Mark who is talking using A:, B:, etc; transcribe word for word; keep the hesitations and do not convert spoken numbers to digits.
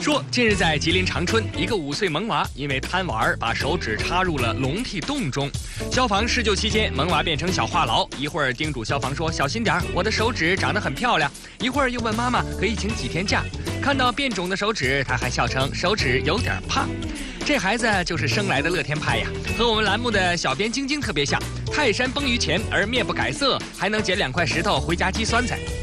A: 说，近日在吉林长春，一个五岁萌娃因为贪玩，把手指插入了笼屉洞中。消防施救期间，萌娃变成小话痨，一会儿叮嘱消防说小心点儿，我的手指长得很漂亮；一会儿又问妈妈可以请几天假。看到变肿的手指，他还笑称手指有点胖。这孩子就是生来的乐天派呀，和我们栏目的小编晶晶特别像。泰山崩于前而面不改色，还能捡两块石头回家积酸菜。